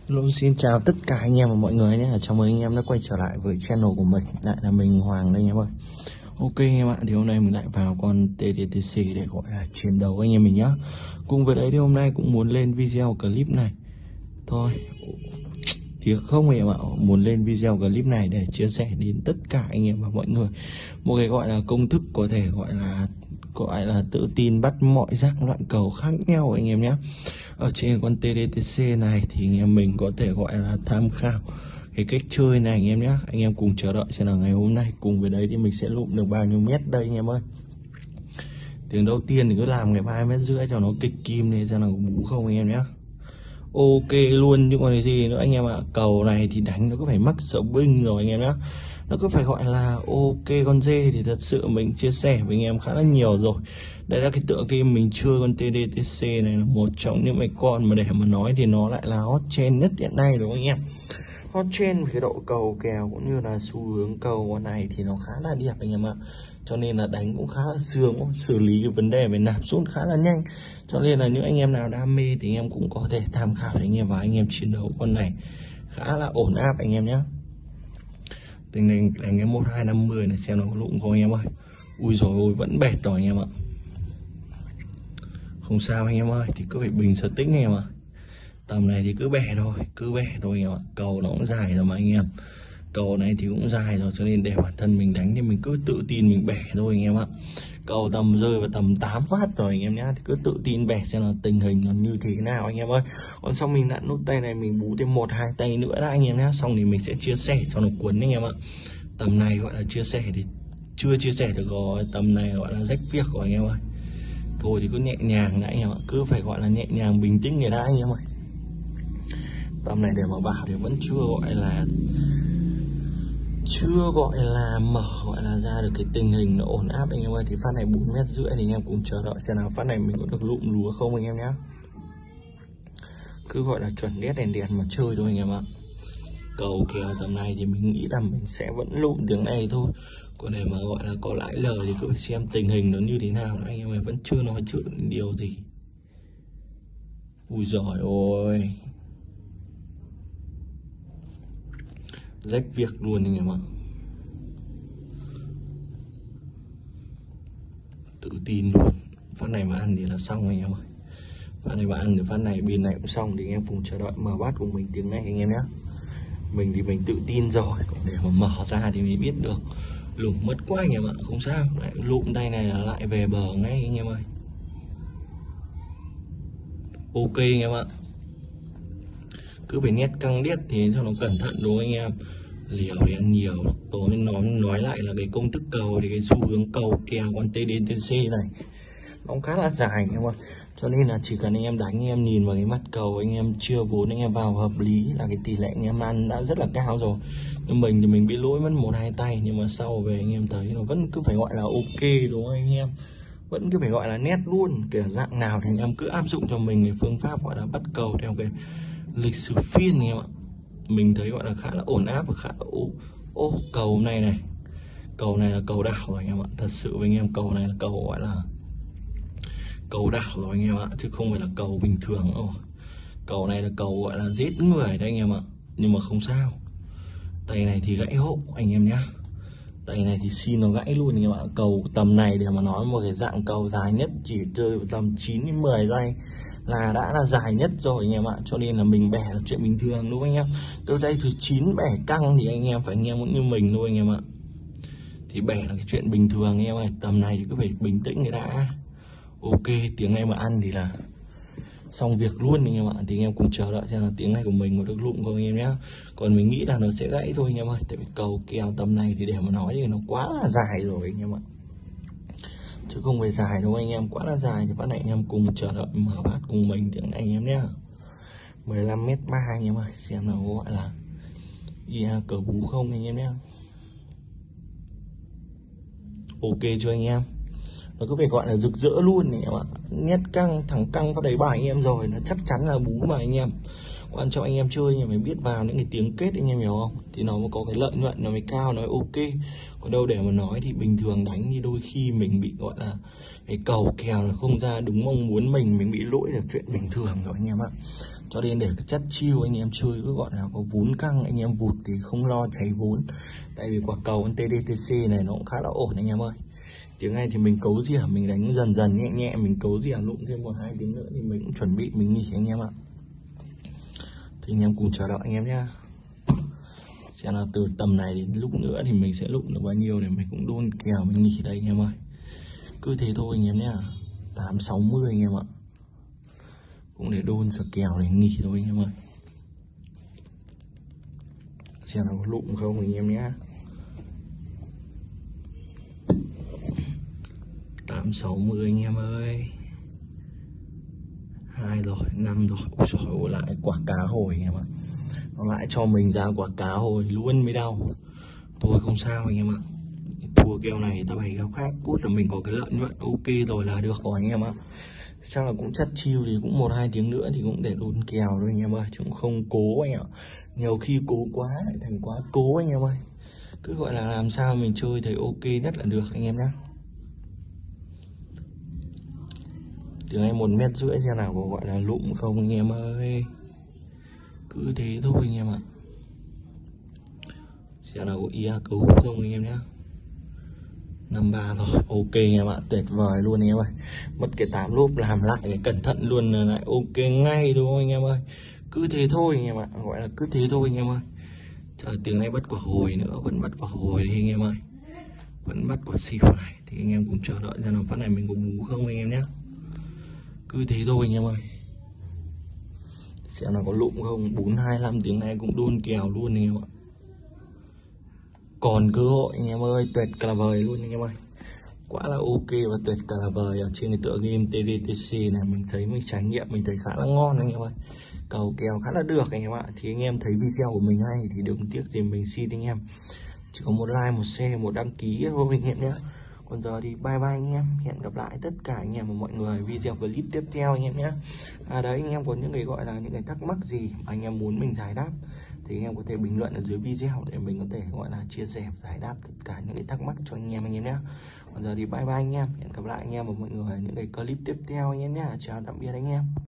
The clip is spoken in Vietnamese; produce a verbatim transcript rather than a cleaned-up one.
Hello, xin chào tất cả anh em và mọi người nhé. Chào mừng anh em đã quay trở lại với channel của mình. Lại là mình Hoàng đây anh em ơi. Ok anh em ạ, thì hôm nay mình lại vào con tê đê tê xê để gọi là chiến đấu anh em mình nhá. Cùng với đấy thì hôm nay cũng muốn lên video clip này thôi. Thì không anh em ạ, muốn lên video clip này để chia sẻ đến tất cả anh em và mọi người một cái gọi là công thức có thể gọi là gọi là tự tin bắt mọi dạng loại cầu khác nhau anh em nhé. Ở trên con tê đê tê xê này thì anh em mình có thể gọi là tham khảo cái cách chơi này anh em nhé. Anh em cùng chờ đợi xem là ngày hôm nay cùng với đấy thì mình sẽ lụm được bao nhiêu mét đây anh em ơi. Tiếng đầu tiên thì cứ làm cái ba mét rưỡi cho nó kịch kim này xem là có bú không anh em nhé. Ok luôn, nhưng còn cái gì nữa anh em ạ. Cầu này thì đánh nó cứ phải mắc sợ binh rồi anh em nhé. Nó cứ phải gọi là ok. Con dê thì thật sự mình chia sẻ với anh em khá là nhiều rồi. Đây là cái tựa game mình chơi con tê đê tê xê này là một trong những mấy con mà để mà nói thì nó lại là hot trend nhất hiện nay đúng không anh em. Hot trend về cái độ cầu kèo cũng như là xu hướng cầu con này thì nó khá là đẹp anh em ạ. Cho nên là đánh cũng khá là sướng, xử lý cái vấn đề về nạp rút khá là nhanh. Cho nên là những anh em nào đam mê thì anh em cũng có thể tham khảo anh em và anh em chiến đấu con này khá là ổn áp anh em nhé. Tình hình đánh cái một hai năm mươi này xem nó có lụng không anh em ơi. Ui rồi ôi vẫn bẹt rồi anh em ạ. Không sao anh em ơi, thì cứ phải bình sở tĩnh anh em ạ. Tầm này thì cứ bẻ thôi, cứ bẻ thôi anh em ạ. Cầu nó cũng dài rồi mà anh em. Cầu này thì cũng dài rồi, cho nên để bản thân mình đánh thì mình cứ tự tin mình bẻ thôi anh em ạ. Cầu tầm rơi vào tầm tám phát rồi anh em nhá, thì cứ tự tin bẻ xem là tình hình nó như thế nào anh em ơi. Còn xong mình đã nút tay này mình bú thêm một hai tay nữa đã anh em nhá, xong thì mình sẽ chia sẻ cho nó cuốn anh em ạ. Tầm này gọi là chia sẻ thì chưa chia sẻ được rồi, tầm này gọi là rách việc rồi anh em ơi. Thôi thì cứ nhẹ nhàng đã anh em ạ, cứ phải gọi là nhẹ nhàng bình tĩnh người đã anh em ơi. Tầm này để mà bảo thì vẫn chưa gọi là chưa gọi là mở gọi là ra được cái tình hình nó ổn áp anh em ơi. Thì phát này bốn mét rưỡi thì anh em cùng chờ đợi xem nào phát này mình có được lụm lúa không anh em nhé. Cứ gọi là chuẩn đét đèn đèn mà chơi thôi anh em ạ. Cầu kèo tầm này thì mình nghĩ là mình sẽ vẫn lụm tiếng này thôi. Còn để mà gọi là có lãi lời thì cứ phải xem tình hình nó như thế nào. Anh em ơi vẫn chưa nói chuyện điều gì. Ui giời ơi, rách việc luôn anh em ạ. Tự tin luôn. Phát này mà ăn thì là xong anh em ơi. Phát này mà ăn thì phát này bên này cũng xong. Thì anh em cùng chờ đợi mở bát của mình tiếng này anh em nhé. Mình thì mình tự tin rồi, còn để mà mở ra thì mình biết được. Lủng mất quá anh em ạ. Không sao, lại lụm tay này là lại về bờ ngay anh em ơi. Ok anh em ạ. Cứ phải nét căng đét thì cho nó cẩn thận đúng không anh em. Liều thì ăn nhiều. Tôi nói, nói lại là cái công thức cầu thì cái xu hướng cầu kèo con tê đê tê xê này nó cũng khá là dài anh em ơi. Cho nên là chỉ cần anh em đánh, anh em nhìn vào cái mặt cầu, anh em chia vốn, anh em vào hợp lý là cái tỷ lệ anh em ăn đã rất là cao rồi. Nhưng mình thì mình bị lỗi mất một hai tay, nhưng mà sau về anh em thấy nó vẫn cứ phải gọi là ok đúng không anh em. Vẫn cứ phải gọi là nét luôn. Kể dạng nào thì anh em cứ áp dụng cho mình cái phương pháp gọi là bắt cầu theo cái lịch sử phiên anh em ạ. Mình thấy gọi là khá là ổn áp và khá là ô, ô cầu này này. Cầu này là cầu đảo rồi anh em ạ. Thật sự với anh em cầu này là cầu gọi là cầu đảo rồi anh em ạ, chứ không phải là cầu bình thường đâu. Cầu này là cầu gọi là giết người đấy anh em ạ. Nhưng mà không sao. Tay này thì gãy hộ anh em nhá. Tay này thì xin nó gãy luôn anh em ạ. Cầu tầm này để mà nói một cái dạng cầu dài nhất chỉ chơi tầm chín đến mười giây là đã là dài nhất rồi anh em ạ. Cho nên là mình bẻ là chuyện bình thường đúng không anh em. Từ đây thứ chín bẻ căng thì anh em phải anh em cũng như mình thôi anh em ạ. Thì bẻ là cái chuyện bình thường anh em ơi. Tầm này thì cứ phải bình tĩnh người đã. Ok, tiếng này mà ăn thì là xong việc luôn anh em ạ. Thì anh em cùng chờ đợi xem là tiếng này của mình có được lụm không anh em nhá. Còn mình nghĩ là nó sẽ gãy thôi anh em ơi. Tại vì cầu kèo tầm này thì để mà nói thì nó quá là dài rồi anh em ạ. Chứ không phải dài đâu anh em, quá là dài. Thì phát này anh em cùng chờ đợi mở bát cùng mình tiếng này anh em nhá. mười lăm mét ba anh em ơi. Xem là gọi là yeah, cờ bú không anh em nhá. Ok chưa anh em. Nó cứ phải gọi là rực rỡ luôn anh em ạ. Nét căng, thẳng căng có đầy bài anh em rồi. Nó chắc chắn là bú mà anh em. Quan trọng anh em chơi anh em phải biết vào những cái tiếng kết anh em hiểu không. Thì nó mới có cái lợi nhuận nó mới cao, nó mới ok. Còn đâu để mà nói thì bình thường đánh thì đôi khi mình bị gọi là cái cầu kèo nó không ra đúng mong muốn mình. Mình bị lỗi là chuyện bình thường rồi anh em ạ. cho đến để chất chiêu anh em chơi cứ gọi là có vốn căng, anh em vụt thì không lo cháy vốn. Tại vì quả cầu con tê đê tê xê này nó cũng khá là ổn anh em ơi. Tiếng này thì mình cấu rỉa, mình đánh dần dần nhẹ nhẹ, mình cấu rỉa lụng thêm một hai tiếng nữa thì mình cũng chuẩn bị mình nghỉ anh em ạ. Thì anh em cùng chờ đợi anh em nhá. Xem là từ tầm này đến lúc nữa thì mình sẽ lụng được bao nhiêu để mình cũng đôn kèo mình nghỉ đây anh em ơi. Cứ thế thôi anh em nhá. Tám sáu mươi anh em ạ. Cũng để đôn sờ kèo để nghỉ thôi anh em ơi. Xem là có lụng không anh em nhá. Tám sáu mươi anh em ơi. Hai rồi, năm rồi. Ôi trời ơi, lại quả cá hồi anh em ạ. Nó lại cho mình ra quả cá hồi luôn mới đau. Thôi không sao anh em ạ. Thua kèo này ta bày kèo khác, cút là mình có cái lợi nhuận ok rồi là được rồi anh em ạ. Chắc là cũng chất chiêu thì cũng một hai tiếng nữa thì cũng để đốn kèo thôi anh em ơi, chứ cũng không cố anh ạ. Nhiều khi cố quá lại thành quá cố anh em ơi. Cứ gọi là làm sao mình chơi thấy ok nhất là được anh em nhé. Tiếng này một mét rưỡi xem nào có gọi là lụng không anh em ơi. Cứ thế thôi anh em ạ. Xem nào có ia cấu không anh em nhé. Năm ba rồi, ok anh em ạ, tuyệt vời luôn anh em ơi. Mất cái tám lốp làm lại cái cẩn thận luôn là lại ok ngay đúng không anh em ơi. Cứ thế thôi anh em ạ, gọi là cứ thế thôi anh em ơi. Chờ tiếng này bắt quả hồi nữa, vẫn bắt quả hồi đi anh em ơi. Vẫn bắt quả xỉu này, thì anh em cũng chờ đợi ra nào phát này mình có bú không anh em nhé. Cứ thế thôi anh em ơi. Xem là có lụng không, bốn hai năm tiếng này cũng đôn kèo luôn anh em ạ. Còn cơ hội anh em ơi, tuyệt cả vời luôn anh em ơi. Quá là ok và tuyệt cả là vời ở trên cái tựa game tê đê tê xê này. Mình thấy mình trải nghiệm mình thấy khá là ngon anh em ơi. Cầu kèo khá là được anh em ạ. Thì anh em thấy video của mình hay thì đừng tiếc gì mình xin anh em. Chỉ có một like, một share, một đăng ký thôi anh em nhé. Còn giờ thì bye bye anh em. Hẹn gặp lại tất cả anh em và mọi người video clip tiếp theo anh em nhé. À đấy, anh em có những cái gọi là những cái thắc mắc gì mà anh em muốn mình giải đáp thì anh em có thể bình luận ở dưới video để mình có thể gọi là chia sẻ giải đáp tất cả những cái thắc mắc cho anh em anh em nhé. Còn giờ thì bye bye anh em. Hẹn gặp lại anh em và mọi người ở những cái clip tiếp theo anh em nhé. Chào tạm biệt anh em.